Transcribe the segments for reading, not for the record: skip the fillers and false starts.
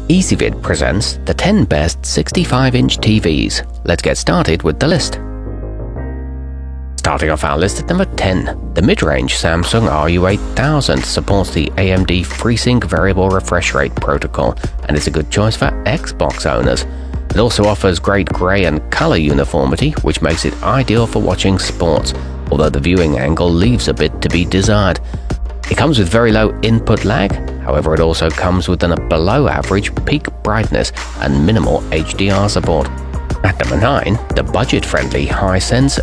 Ezvid presents the 10 best 65-inch TVs. Let's get started with the list. Starting off our list at number 10, the mid-range Samsung RU8000 supports the AMD FreeSync variable refresh rate protocol and is a good choice for Xbox owners. It also offers great grey and colour uniformity, which makes it ideal for watching sports, although the viewing angle leaves a bit to be desired. It comes with very low input lag, however it also comes with a below-average peak brightness and minimal HDR support. At number 9, the budget-friendly Hisense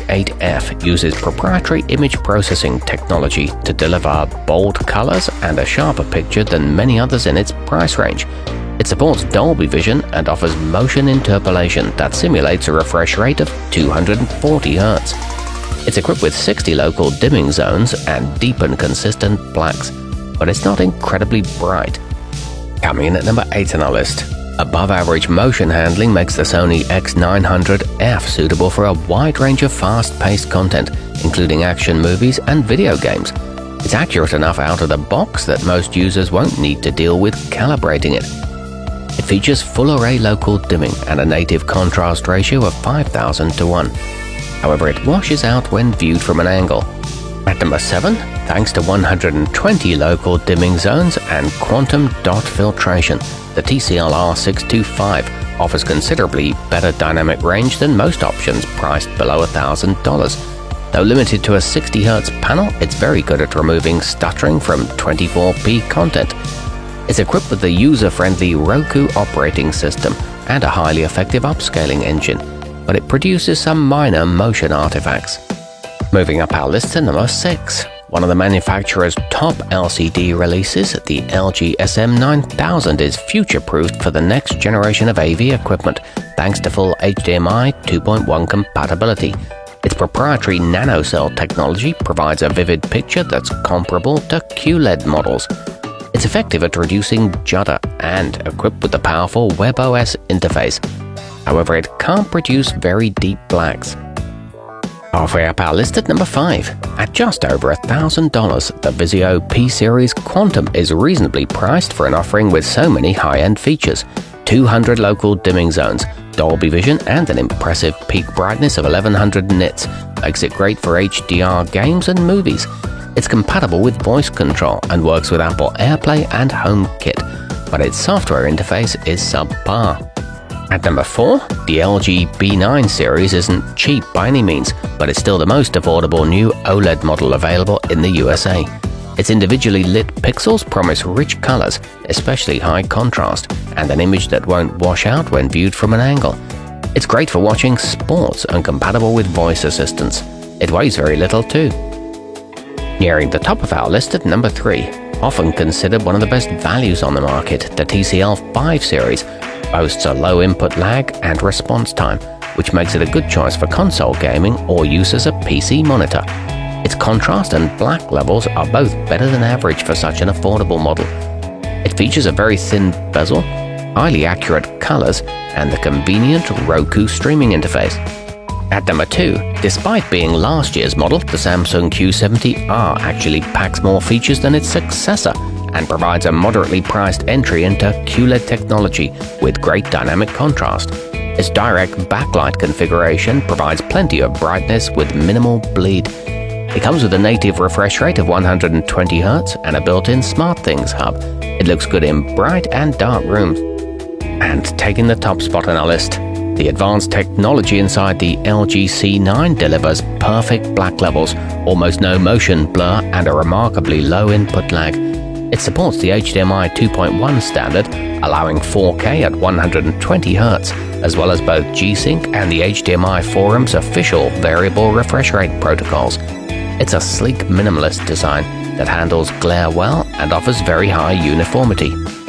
H8F uses proprietary image processing technology to deliver bold colors and a sharper picture than many others in its price range. It supports Dolby Vision and offers motion interpolation that simulates a refresh rate of 240 Hz. It's equipped with 60 local dimming zones and deep and consistent blacks, but it's not incredibly bright. Coming in at number 8 on our list, above-average motion handling makes the Sony X900F suitable for a wide range of fast-paced content, including action movies and video games. It's accurate enough out of the box that most users won't need to deal with calibrating it. It features full-array local dimming and a native contrast ratio of 5000:1. However, it washes out when viewed from an angle. At number 7, thanks to 120 local dimming zones and quantum dot filtration, the TCL R625 offers considerably better dynamic range than most options priced below $1,000. Though limited to a 60 Hz panel, it's very good at removing stuttering from 24p content. It's equipped with the user-friendly Roku operating system and a highly effective upscaling engine, but it produces some minor motion artifacts. Moving up our list to number 6, one of the manufacturer's top LCD releases, the LG SM9000 is future-proofed for the next generation of AV equipment, thanks to full HDMI 2.1 compatibility. Its proprietary nanocell technology provides a vivid picture that's comparable to QLED models. It's effective at reducing judder and equipped with the powerful WebOS interface. However, it can't produce very deep blacks. Halfway up our list at number 5, at just over $1,000, the Vizio P-Series Quantum is reasonably priced for an offering with so many high-end features. 200 local dimming zones, Dolby Vision, and an impressive peak brightness of 1100 nits makes it great for HDR games and movies. It's compatible with voice control and works with Apple AirPlay and HomeKit, but its software interface is subpar. At number 4, the LG B9 series isn't cheap by any means, but it's still the most affordable new OLED model available in the USA. Its individually lit pixels promise rich colors, especially high contrast, and an image that won't wash out when viewed from an angle. It's great for watching sports and compatible with voice assistants. It weighs very little too. Nearing the top of our list at number 3, often considered one of the best values on the market, the TCL 5 series boasts a low input lag and response time, which makes it a good choice for console gaming or use as a PC monitor. Its contrast and black levels are both better than average for such an affordable model. It features a very thin bezel, highly accurate colors, and the convenient Roku streaming interface. At number 2, despite being last year's model, the Samsung Q70R actually packs more features than its successor and provides a moderately priced entry into QLED technology with great dynamic contrast. Its direct backlight configuration provides plenty of brightness with minimal bleed. It comes with a native refresh rate of 120 Hz and a built-in SmartThings hub. It looks good in bright and dark rooms. And taking the top spot on our list, the advanced technology inside the LG C9 delivers perfect black levels, almost no motion blur, and a remarkably low input lag. It supports the HDMI 2.1 standard, allowing 4K at 120 Hz, as well as both G-Sync and the HDMI forum's official variable refresh rate protocols. It's a sleek minimalist design that handles glare well and offers very high uniformity.